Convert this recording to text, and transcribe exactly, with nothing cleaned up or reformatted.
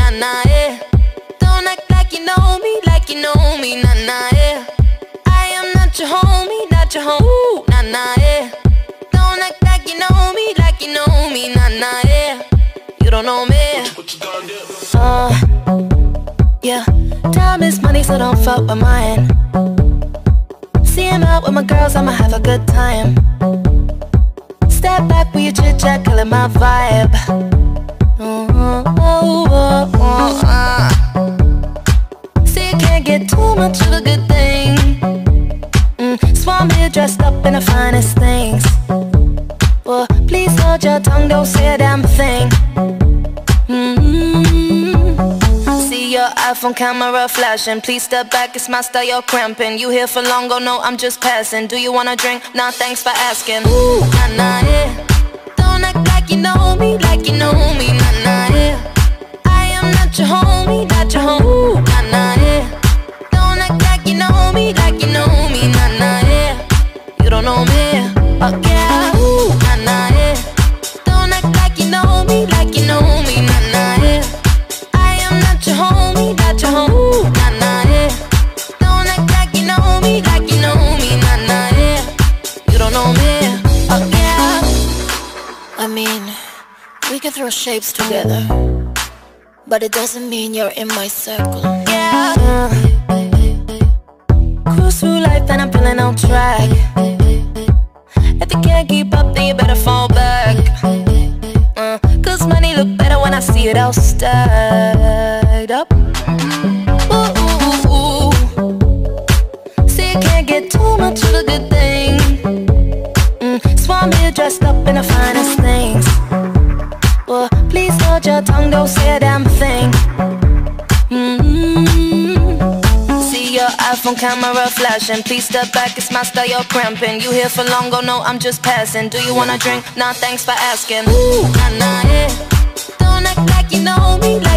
nah, nah, yeah. Don't act like you know me, like you know me, nah, nah, yeah. I am not your homie, not your home, ooh, nah, nah, yeah. Don't act like you know me, like you know me, nah, nah, yeah. You don't know me. Uh, yeah. Time is money, so don't fuck with mine. See him out with my girls, I'ma have a good time. Step back with your chit chat, killing my vibe. Oh, oh, oh, oh, uh. See, you can't get too much of a good thing. mm, Swan here dressed up in the finest things. Well, please hold your tongue, don't say a damn thing. mm-hmm. See your iPhone camera flashing. Please step back, it's my style, you're cramping. You here for long, oh no, I'm just passing. Do you wanna drink? Nah, thanks for asking. Ooh, nah, nah, yeah. Don't act like you know me, like you know me, nah, nah, yeah. I am not your homie, not your home, ooh, nah, nah, yeah. Don't act like you know me, like you know me, nah, nah, yeah. You don't know me, oh yeah, ooh, nah, nah, yeah. Don't act like you know me, like you know me, nah, nah, yeah. I am not your homie, not your home, ooh, nah, nah, yeah. Don't act like you know me, like you know me, nah, nah, yeah. You don't know me, oh yeah. I mean, we can throw shapes together, but it doesn't mean you're in my circle. Yeah. Uh, cruise through life and I'm feeling on track. If you can't keep up, then you better fall back. uh, Cause money look better when I see it all stacked up. Ooh, ooh, ooh. See, you can't get too much of a good thing. mm, Swan here dressed up in the finest things. Well, please hold your tongue, don't say a damn thing. mm-hmm. See your iPhone camera flashing. Please step back, it's my style, you're cramping. You here for long, oh no, I'm just passing. Do you wanna drink? Nah, thanks for asking. Ooh, nah, nah, yeah. Don't act like you know me,